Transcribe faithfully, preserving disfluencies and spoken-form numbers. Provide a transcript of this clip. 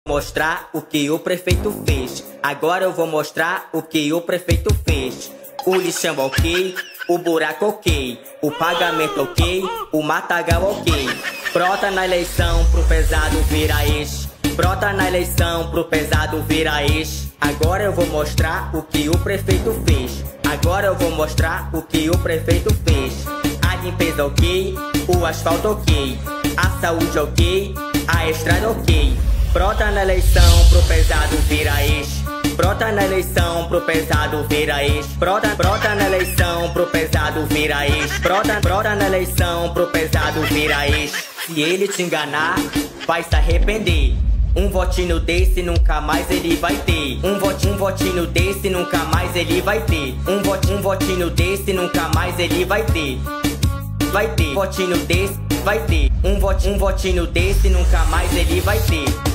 Mostrar o que o prefeito fez. Agora eu vou mostrar o que o prefeito fez. O lixão ok, o buraco ok, o pagamento ok, o matagal ok. Brota na eleição pro pesado vira ex. Brota na eleição pro pesado vira ex. Agora eu vou mostrar o que o prefeito fez. Agora eu vou mostrar o que o prefeito fez. A limpeza ok, o asfalto ok, a saúde ok, a estrada ok. Brota na eleição pro pesado vira ex. Brota na eleição pro pesado vira ex. Brota, brota na eleição pro pesado vira ex. Brota, brota na eleição pro pesado vira ex. Se ele te enganar, vai se arrepender. Um votinho desse nunca mais ele vai ter. Um votinho, um votinho desse nunca mais ele vai ter. Um votinho, um votinho desse nunca mais ele vai ter. Vai ter, votinho desse vai ter. Um votinho, um votinho desse nunca mais ele vai ter.